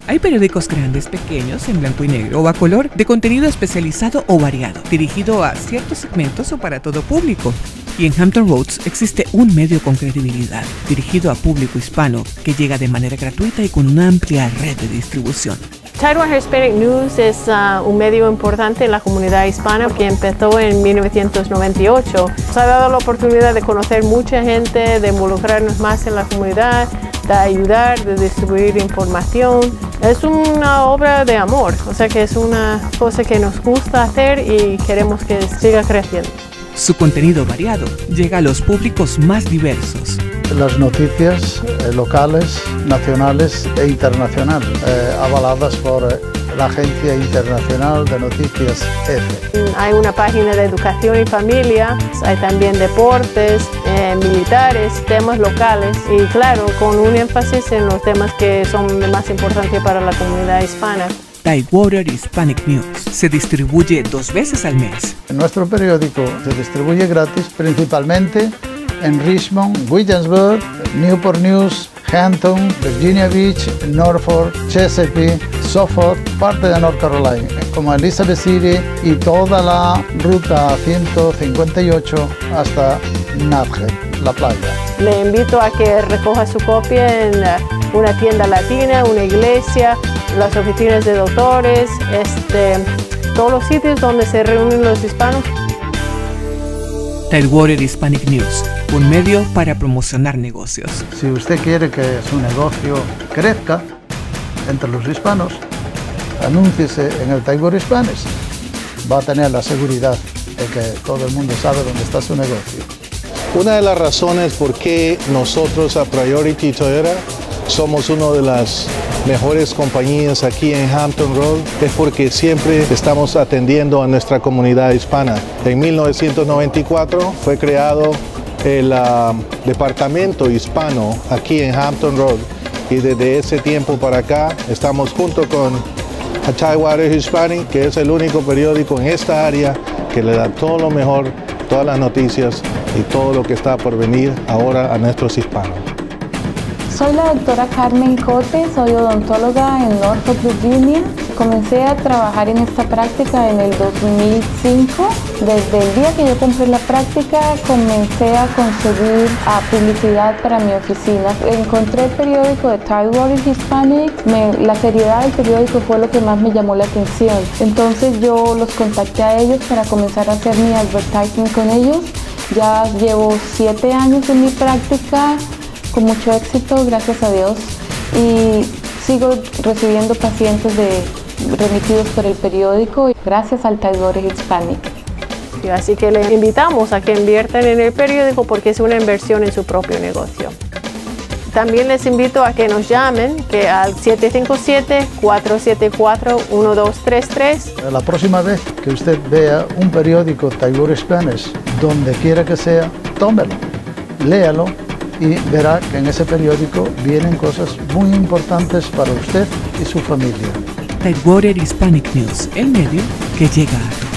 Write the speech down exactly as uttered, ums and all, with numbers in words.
Hay periódicos grandes, pequeños, en blanco y negro o a color, de contenido especializado o variado, dirigido a ciertos segmentos o para todo público. Y en Hampton Roads existe un medio con credibilidad, dirigido a público hispano, que llega de manera gratuita y con una amplia red de distribución. Tidewater Hispanic News es uh, un medio importante en la comunidad hispana que empezó en mil novecientos noventa y ocho. Nos ha dado la oportunidad de conocer mucha gente, de involucrarnos más en la comunidad, de ayudar, de distribuir información. Es una obra de amor, o sea que es una cosa que nos gusta hacer y queremos que siga creciendo. Su contenido variado llega a los públicos más diversos. Las noticias eh, locales, nacionales e internacionales, eh, avaladas por eh, la Agencia Internacional de Noticias EFE. Hay una página de educación y familia, hay también deportes, eh, militares, temas locales y claro, con un énfasis en los temas que son más importantes para la comunidad hispana. Tidewater Hispanic News se distribuye dos veces al mes. Nuestro periódico se distribuye gratis principalmente en Richmond, Williamsburg, Newport News, Hampton, Virginia Beach, Norfolk, Chesapeake, Suffolk, parte de North Carolina, como Elizabeth City y toda la ruta ciento cincuenta y ocho hasta Natchez, la playa. Le invito a que recoja su copia en una tienda latina, una iglesia, las oficinas de doctores, este, todos los sitios donde se reúnen los hispanos. Tidewater Hispanic News, un medio para promocionar negocios. Si usted quiere que su negocio crezca entre los hispanos, anúnciese en el Tidewater Hispanic. Va a tener la seguridad de que todo el mundo sabe dónde está su negocio. Una de las razones por qué nosotros a Priority Toyota somos una de las mejores compañías aquí en Hampton Road es porque siempre estamos atendiendo a nuestra comunidad hispana. En mil novecientos noventa y cuatro fue creado el uh, departamento hispano aquí en Hampton Road y desde ese tiempo para acá estamos junto con Tidewater Hispanic, que es el único periódico en esta área que le da todo lo mejor, todas las noticias y todo lo que está por venir ahora a nuestros hispanos. Soy la doctora Carmen Cote, soy odontóloga en Norfolk, Virginia. Comencé a trabajar en esta práctica en el dos mil cinco. Desde el día que yo compré la práctica, comencé a conseguir a publicidad para mi oficina. Encontré el periódico de Tidewater Hispanic. Me, la seriedad del periódico fue lo que más me llamó la atención. Entonces yo los contacté a ellos para comenzar a hacer mi advertising con ellos. Ya llevo siete años en mi práctica, con mucho éxito, gracias a Dios, y sigo recibiendo pacientes de, remitidos por el periódico gracias al Tidewater Hispanic. Así que le invitamos a que inviertan en el periódico porque es una inversión en su propio negocio. También les invito a que nos llamen que al siete cinco siete, cuatro siete cuatro, uno dos tres tres. La próxima vez que usted vea un periódico Tidewater Hispanic, donde quiera que sea, tómelo, léalo, y verá que en ese periódico vienen cosas muy importantes para usted y su familia. Tidewater Hispanic News, el medio que llega a todos.